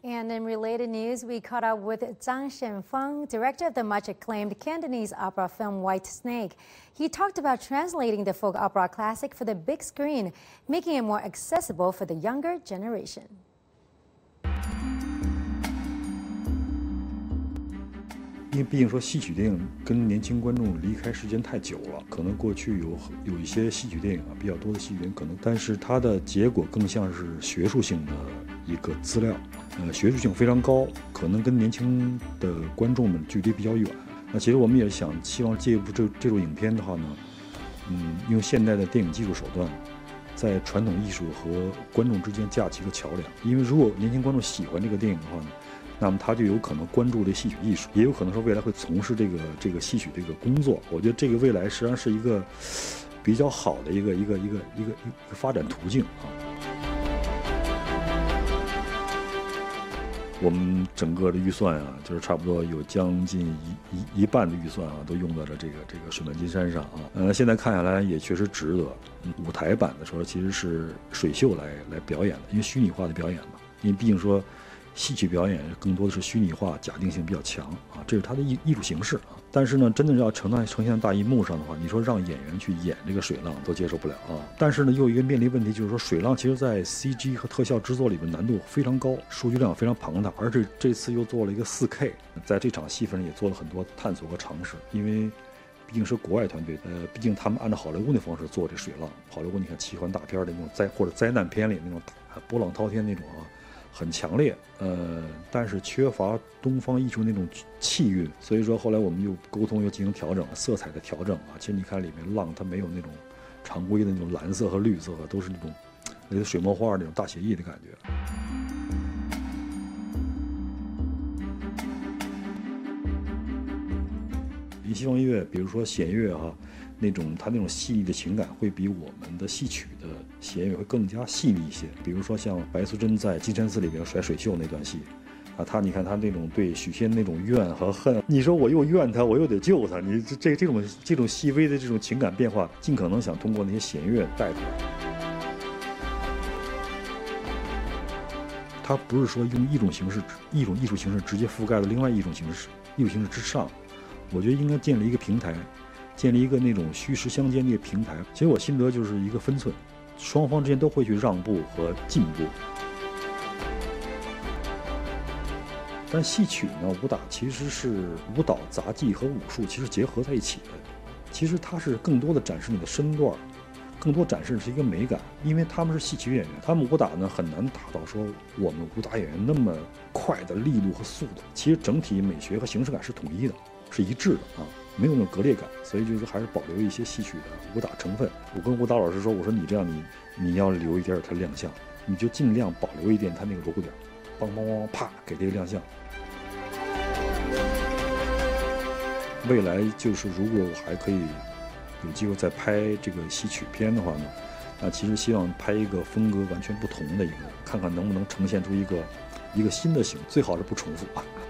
And in related news, we caught up with Zhang Shenfeng, director of the much-acclaimed Cantonese opera film White Snake. He talked about translating the folk opera classic for the big screen, making it more accessible for the younger generation. 因为毕竟说戏曲电影跟年轻观众离开时间太久了，可能过去有一些戏曲电影啊，比较多的戏曲电影可能，但是它的结果更像是学术性的一个资料，学术性非常高，可能跟年轻的观众们距离比较远。那其实我们也希望借这种影片的话呢，用现代的电影技术手段，在传统艺术和观众之间架起一个桥梁。因为如果年轻观众喜欢这个电影的话呢，那么他就有可能关注这戏曲艺术，也有可能说未来会从事这个戏曲这个工作。我觉得这个未来实际上是一个比较好的一个发展途径啊。我们整个的预算啊，就是差不多有将近一半的预算啊，都用到了这个水漫金山上啊。现在看下来也确实值得。舞台版的时候其实是水秀来表演的，因为虚拟化的表演嘛，因为毕竟说。戏曲表演更多的是虚拟化，假定性比较强啊，这是它的艺术形式啊。但是呢，真的要呈现在大荧幕上的话，你说让演员去演这个水浪都接受不了啊。但是呢，又有一个面临问题，就是说水浪其实在 CG 和特效制作里面难度非常高，数据量非常庞大，而且这次又做了一个4K， 在这场戏份也做了很多探索和尝试，因为毕竟是国外团队，毕竟他们按照好莱坞的方式做这水浪，好莱坞你看奇幻大片的那种或者灾难片里那种波浪滔天那种啊。很强烈，但是缺乏东方艺术那种气韵，所以说后来我们又沟通又进行调整，色彩的调整啊。其实你看里面浪它没有那种常规的那种蓝色和绿色，都是那种水墨画那种大写意的感觉。西方音乐，比如说弦乐哈，它那种细腻的情感会比我们的戏曲的弦乐会更加细腻一些。比如说像白素贞在金山寺里边甩水袖那段戏，啊，你看他那种对许仙那种怨和恨，你说我又怨他，我又得救他，你这种细微的这种情感变化，尽可能想通过那些弦乐带出来。它不是说用一种艺术形式直接覆盖了另外一种艺术形式之上。我觉得应该建立一个平台，建立一个那种虚实相间的一个平台。其实我心得就是一个分寸，双方之间都会去让步和进步。但戏曲呢，武打其实是舞蹈、杂技和武术其实结合在一起的。其实它是更多的展示你的身段，更多展示的是一个美感。因为他们是戏曲演员，他们武打呢很难达到说我们武打演员那么快的力度和速度。其实整体美学和形式感是统一的。是一致的啊，没有那种割裂感，所以就是还是保留一些戏曲的武打成分。我跟舞蹈老师说，我说你这样你要留一点它亮相，你就尽量保留一点它那个锣鼓点，梆梆梆啪给这个亮相。未来就是如果我还可以有机会再拍这个戏曲片的话呢，那其实希望拍一个风格完全不同的一个，看看能不能呈现出一个新的形，最好是不重复啊。